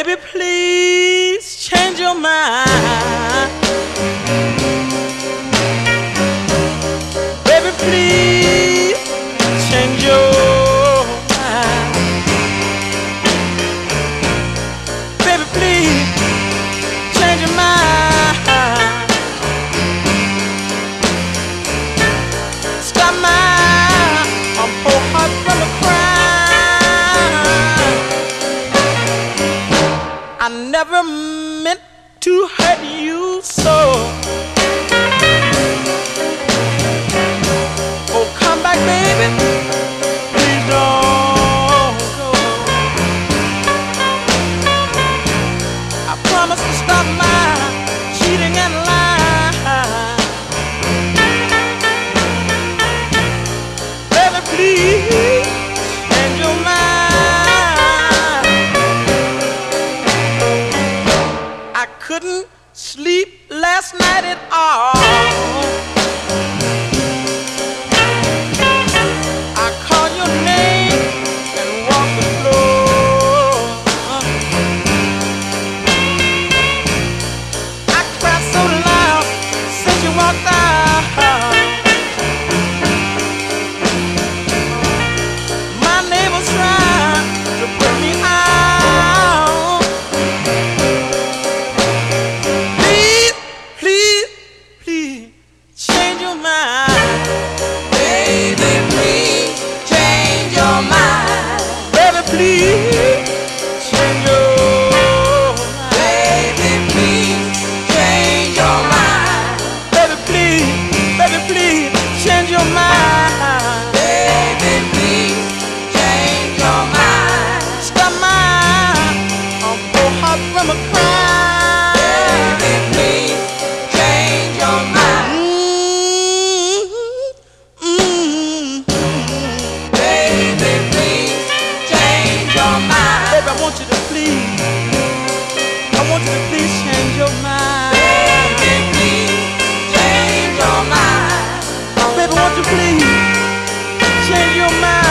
Baby, please change your mind. Baby, please change your mind. Baby, please change your mind. Stop my poor heart from a cry. I never meant to hurt you so. Oh, come back, baby. Please don't go. I promise to stop my cheating and lying. Baby, please change your mind. I couldn't sleep last night at all. I called your name and walked the floor. I cried so loud since you walked out. My neighbors tried to put me out. Please, please, please change your mind. Baby, please change your mind. Baby, please change your mind. Baby, please change your mind. Baby, please change your mind. Baby, please change your mind. Stop my poor heart from a cry. Baby, please change your mind. Baby, please change your mind. Baby, I want you to please change your mind. Baby, please change your mind. Baby, won't you please change your mind?